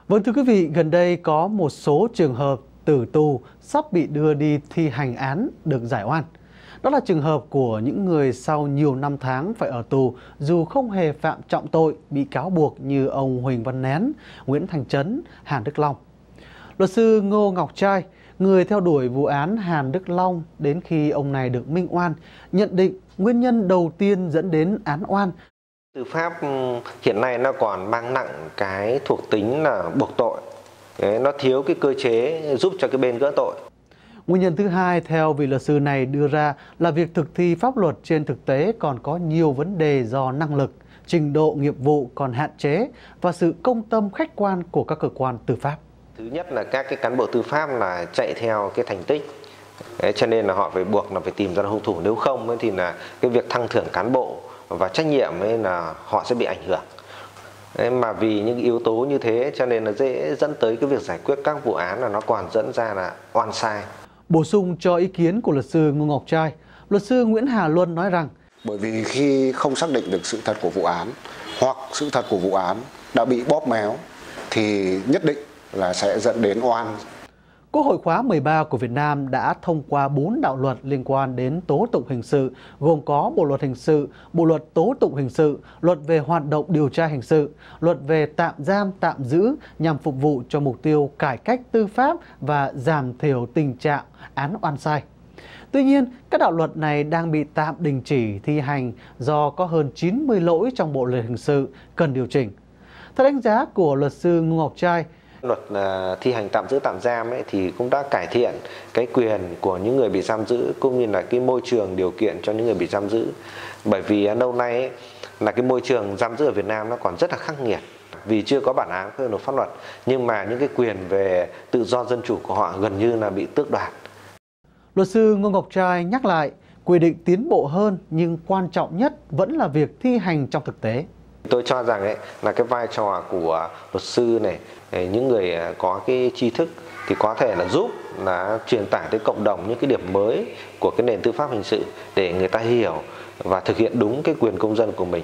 Vâng, thưa quý vị, gần đây có một số trường hợp tử tù sắp bị đưa đi thi hành án được giải oan. Đó là trường hợp của những người sau nhiều năm tháng phải ở tù dù không hề phạm trọng tội bị cáo buộc như ông Huỳnh Văn Nén, Nguyễn Thành Chấn, Hàn Đức Long. Luật sư Ngô Ngọc Trai, người theo đuổi vụ án Hàn Đức Long đến khi ông này được minh oan, nhận định nguyên nhân đầu tiên dẫn đến án oan. Tư pháp hiện nay nó còn mang nặng cái thuộc tính là buộc tội. Nó thiếu cái cơ chế giúp cho cái bên gỡ tội. Nguyên nhân thứ hai theo vị luật sư này đưa ra là việc thực thi pháp luật trên thực tế còn có nhiều vấn đề do năng lực, trình độ nghiệp vụ còn hạn chế và sự công tâm khách quan của các cơ quan tư pháp. Thứ nhất là các cái cán bộ tư pháp là chạy theo cái thành tích. Cho nên là họ phải buộc là phải tìm ra hung thủ, nếu không thì là cái việc thăng thưởng cán bộ và trách nhiệm ấy là họ sẽ bị ảnh hưởng. Mà vì những yếu tố như thế cho nên là dễ dẫn tới cái việc giải quyết các vụ án là nó còn dẫn ra là oan sai. Bổ sung cho ý kiến của luật sư Ngô Ngọc Trai, luật sư Nguyễn Hà Luân nói rằng bởi vì khi không xác định được sự thật của vụ án hoặc sự thật của vụ án đã bị bóp méo thì nhất định là sẽ dẫn đến oan. Quốc hội khóa 13 của Việt Nam đã thông qua 4 đạo luật liên quan đến tố tụng hình sự, gồm có Bộ luật hình sự, Bộ luật tố tụng hình sự, Luật về hoạt động điều tra hình sự, Luật về tạm giam, tạm giữ nhằm phục vụ cho mục tiêu cải cách tư pháp và giảm thiểu tình trạng án oan sai. Tuy nhiên, các đạo luật này đang bị tạm đình chỉ thi hành do có hơn 90 lỗi trong Bộ luật hình sự cần điều chỉnh. Theo đánh giá của luật sư Ngô Ngọc Trai, Luật thi hành tạm giữ tạm giam ấy thì cũng đã cải thiện cái quyền của những người bị giam giữ cũng như là cái môi trường điều kiện cho những người bị giam giữ. Bởi vì lâu nay ấy, là cái môi trường giam giữ ở Việt Nam nó còn rất là khắc nghiệt vì chưa có bản án của pháp luật, nhưng mà những cái quyền về tự do dân chủ của họ gần như là bị tước đoạt. Luật sư Ngô Ngọc Trai nhắc lại quy định tiến bộ hơn nhưng quan trọng nhất vẫn là việc thi hành trong thực tế. Tôi cho rằng ấy, là cái vai trò của luật sư này, những người có cái tri thức thì có thể là giúp là truyền tải tới cộng đồng những cái điểm mới của cái nền tư pháp hình sự để người ta hiểu và thực hiện đúng cái quyền công dân của mình.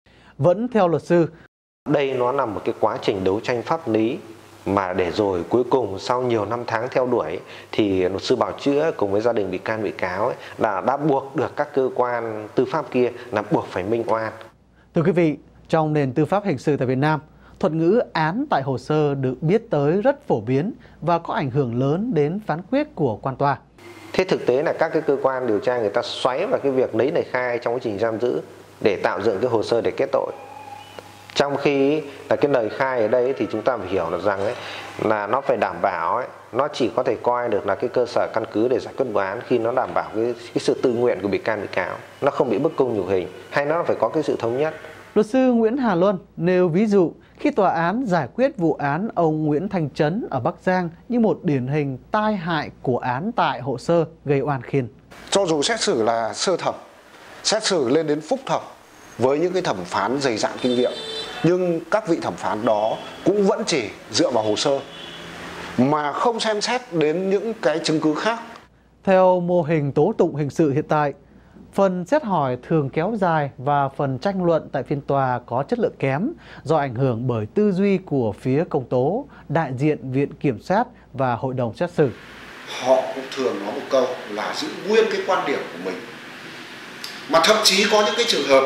Vẫn theo luật sư, đây nó là một cái quá trình đấu tranh pháp lý mà để rồi cuối cùng sau nhiều năm tháng theo đuổi thì luật sư bào chữa cùng với gia đình bị can bị cáo ấy, là đã buộc được các cơ quan tư pháp kia là buộc phải minh oan. Thưa quý vị, trong nền tư pháp hình sự tại Việt Nam, thuật ngữ án tại hồ sơ được biết tới rất phổ biến và có ảnh hưởng lớn đến phán quyết của quan tòa. Thế thực tế là các cái cơ quan điều tra người ta xoáy vào cái việc lấy lời khai trong quá trình giam giữ để tạo dựng cái hồ sơ để kết tội. Trong khi là cái lời khai ở đây thì chúng ta phải hiểu được rằng ấy, là nó phải đảm bảo ấy, nó chỉ có thể coi được là cái cơ sở căn cứ để giải quyết vụ án khi nó đảm bảo cái sự tự nguyện của bị can bị cáo, nó không bị bức cung nhục hình, hay nó phải có cái sự thống nhất. Luật sư Nguyễn Hà Luân nêu ví dụ khi tòa án giải quyết vụ án ông Nguyễn Thành Chấn ở Bắc Giang như một điển hình tai hại của án tại hồ sơ gây oan khiên. Cho dù xét xử là sơ thẩm, xét xử lên đến phúc thẩm với những cái thẩm phán dày dạn kinh nghiệm, nhưng các vị thẩm phán đó cũng vẫn chỉ dựa vào hồ sơ mà không xem xét đến những cái chứng cứ khác. Theo mô hình tố tụng hình sự hiện tại, phần xét hỏi thường kéo dài và phần tranh luận tại phiên tòa có chất lượng kém do ảnh hưởng bởi tư duy của phía công tố, đại diện viện kiểm sát và hội đồng xét xử. Họ cũng thường nói một câu là giữ nguyên cái quan điểm của mình. Mà thậm chí có những cái trường hợp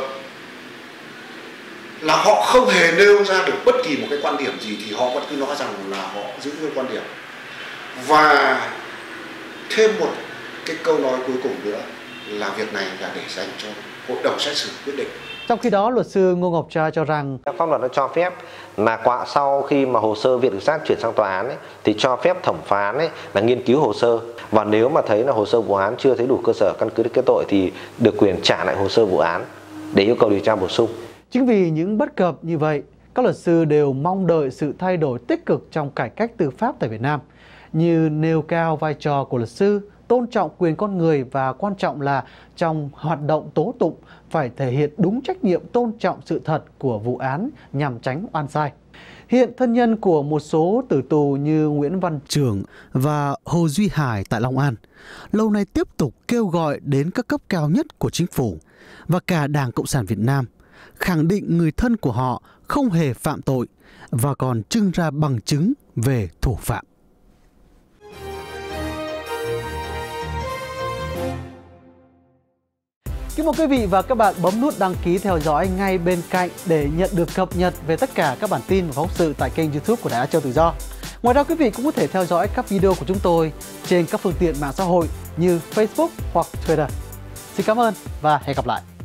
là họ không hề nêu ra được bất kỳ một cái quan điểm gì thì họ vẫn cứ nói rằng là họ giữ nguyên quan điểm. Và thêm một cái câu nói cuối cùng nữa là việc này là để dành cho hội đồng xét xử quyết định. Trong khi đó, luật sư Ngô Ngọc Trai cho rằng pháp luật nó cho phép là sau khi mà hồ sơ viện kiểm sát chuyển sang tòa án ấy, thì cho phép thẩm phán ấy, là nghiên cứu hồ sơ, và nếu mà thấy là hồ sơ vụ án chưa thấy đủ cơ sở căn cứ để kết tội thì được quyền trả lại hồ sơ vụ án để yêu cầu điều tra bổ sung. Chính vì những bất cập như vậy, các luật sư đều mong đợi sự thay đổi tích cực trong cải cách tư pháp tại Việt Nam, như nêu cao vai trò của luật sư, tôn trọng quyền con người và quan trọng là trong hoạt động tố tụng phải thể hiện đúng trách nhiệm tôn trọng sự thật của vụ án nhằm tránh oan sai. Hiện thân nhân của một số tử tù như Nguyễn Văn Trường và Hồ Duy Hải tại Long An lâu nay tiếp tục kêu gọi đến các cấp cao nhất của chính phủ và cả Đảng Cộng sản Việt Nam khẳng định người thân của họ không hề phạm tội và còn trưng ra bằng chứng về thủ phạm. Kính mời quý vị và các bạn bấm nút đăng ký theo dõi ngay bên cạnh để nhận được cập nhật về tất cả các bản tin và phóng sự tại kênh YouTube của Đài Á Châu Tự Do. Ngoài ra quý vị cũng có thể theo dõi các video của chúng tôi trên các phương tiện mạng xã hội như Facebook hoặc Twitter. Xin cảm ơn và hẹn gặp lại.